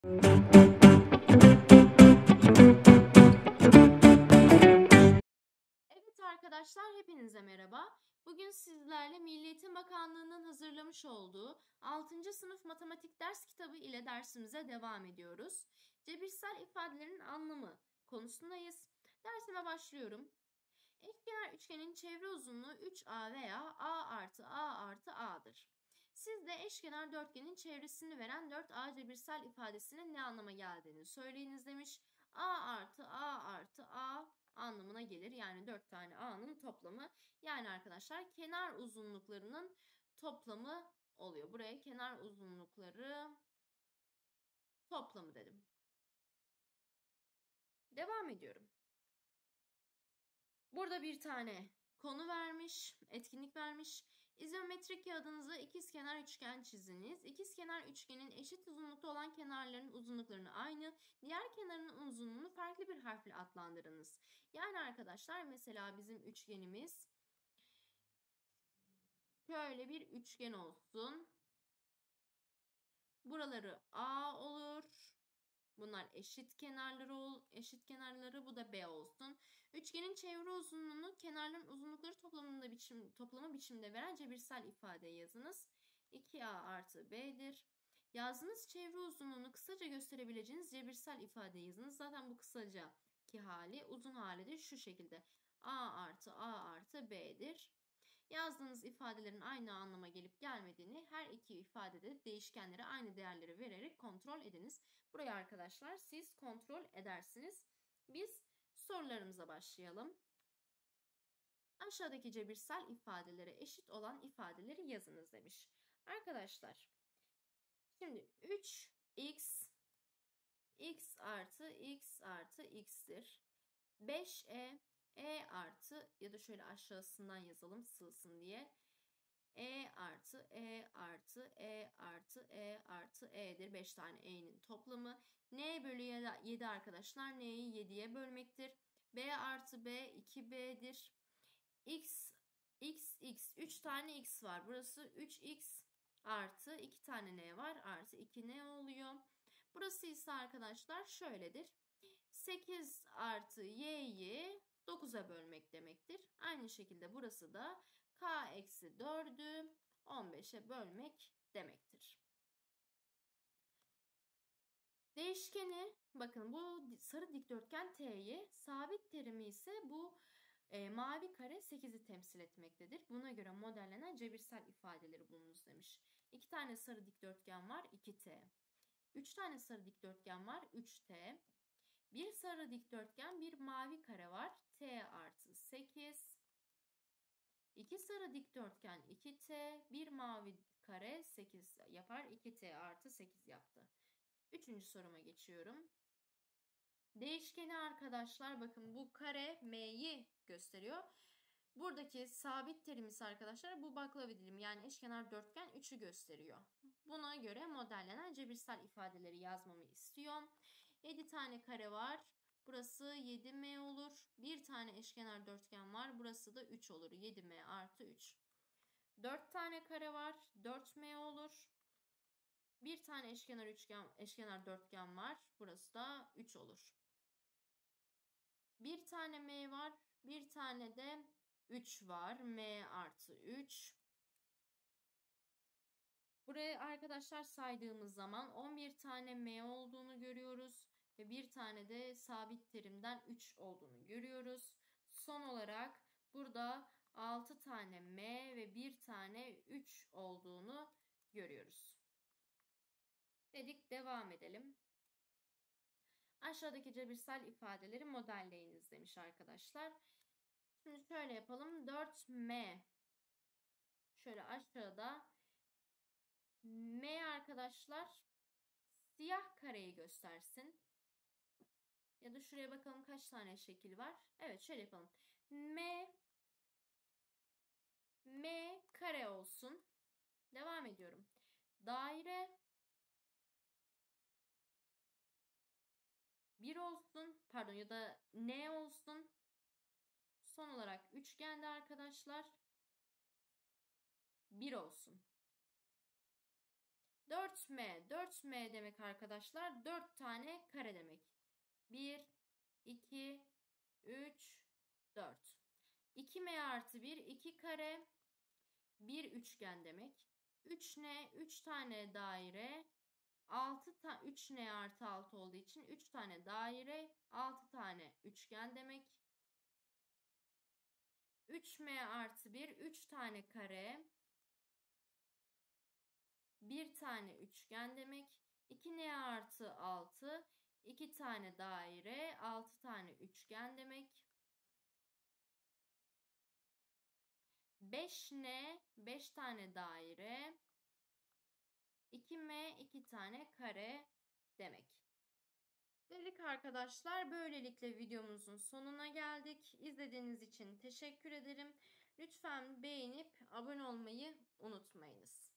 Evet arkadaşlar, hepinize merhaba. Bugün sizlerle Milli Eğitim Bakanlığı'nın hazırlamış olduğu 6. sınıf matematik ders kitabı ile dersimize devam ediyoruz. Cebirsel ifadelerin anlamı konusundayız. Dersime başlıyorum. Eşkenar üçgenin çevre uzunluğu 3A veya A artı A artı A'dır. Siz de eşkenar dörtgenin çevresini veren 4A cebirsel ifadesinin ne anlama geldiğini söyleyiniz demiş. A artı A artı A anlamına gelir. Yani 4 tane A'nın toplamı. Yani arkadaşlar kenar uzunluklarının toplamı oluyor. Buraya kenar uzunlukları toplamı dedim. Devam ediyorum. Burada bir tane konu vermiş, etkinlik vermiş. İzometrik kağıdınıza ikizkenar üçgen çiziniz. İkizkenar üçgenin eşit uzunlukta olan kenarlarının uzunluklarını aynı, diğer kenarının uzunluğunu farklı bir harfle adlandırınız. Yani arkadaşlar mesela bizim üçgenimiz şöyle bir üçgen olsun. Buraları A olur. Bunlar eşit kenarları, bu da B olsun. Üçgenin çevre uzunluğunu kenarların uzunlukları toplamı biçimde veren cebirsel ifade yazınız. 2A artı B'dir. Yazdığınız çevre uzunluğunu kısaca gösterebileceğiniz cebirsel ifade yazınız. Zaten bu kısaca ki hali, uzun hali de şu şekilde. A artı A artı B'dir. Yazdığınız ifadelerin aynı anlama gelip gelmediğini her iki ifadede değişkenlere aynı değerleri vererek kontrol ediniz. Buraya arkadaşlar siz kontrol edersiniz. Biz sorularımıza başlayalım. Aşağıdaki cebirsel ifadelere eşit olan ifadeleri yazınız demiş. Arkadaşlar şimdi 3x x artı x'tir. 5e artı ya da şöyle aşağısından yazalım sığsın diye. Artı e'dir. 5 tane e'nin toplamı. N bölü 7 arkadaşlar. N'yi 7'ye bölmektir. B artı B 2b'dir. X 3 tane x var. Burası 3x artı 2 tane n var. Artı 2n oluyor. Burası ise arkadaşlar şöyledir. 8 artı y'yi 9'a bölmek demektir. Aynı şekilde burası da k eksi 4'ü 15'e bölmek demektir. Değişkeni bakın, bu sarı dikdörtgen t'yi, sabit terimi ise bu mavi kare 8'i temsil etmektedir. Buna göre modellenen cebirsel ifadeleri bulunuz demiş. 2 tane sarı dikdörtgen var 2t. 3 tane sarı dikdörtgen var 3t. Bir sarı dikdörtgen, bir mavi kare var. T artı 8. 2 sarı dikdörtgen 2t. Bir mavi kare 8 yapar. 2t artı 8 yaptı. Üçüncü soruma geçiyorum. Değişkeni arkadaşlar bakın, bu kare m'yi gösteriyor. Buradaki sabit terimiz arkadaşlar bu baklava dilimi, yani eşkenar dörtgen 3'ü gösteriyor. Buna göre modellenen cebirsel ifadeleri yazmamı istiyor. 7 tane kare var. Burası 7m olur. Bir tane eşkenar dörtgen var. Burası da 3 olur. 7m artı 3. 4 tane kare var. 4m olur. Bir tane eşkenar dörtgen var. Burası da 3 olur. Bir tane m var. Bir tane de 3 var. M artı 3. Buraya arkadaşlar saydığımız zaman 11 tane m olduğunu görüyoruz. Ve bir tane de sabit terimden 3 olduğunu görüyoruz. Son olarak burada 6 tane m ve bir tane 3 olduğunu görüyoruz. Dedik, devam edelim. Aşağıdaki cebirsel ifadeleri modelleyiniz demiş arkadaşlar. Şimdi şöyle yapalım. 4m şöyle aşağıda, m arkadaşlar siyah kareyi göstersin. Ya da şuraya bakalım kaç tane şekil var. Evet, şöyle yapalım. M kare olsun. Devam ediyorum. Daire 1 olsun. Pardon, ya da N olsun. Son olarak üçgende arkadaşlar 1 olsun. 4m. 4m demek arkadaşlar 4 tane kare demek. 1, 2, 3, 4. 2m artı 1 2 kare. 1 üçgen demek. 3n 3 tane daire. 3n artı 6 olduğu için 3 tane daire, 6 tane üçgen demek. 3m artı 1 3 tane kare. 1 tane üçgen demek. 2n artı 6 2 tane daire, 6 tane üçgen demek. 5n 5 tane daire. 2m 2 tane kare demek. Dedik arkadaşlar, böylelikle videomuzun sonuna geldik. İzlediğiniz için teşekkür ederim. Lütfen beğenip abone olmayı unutmayınız.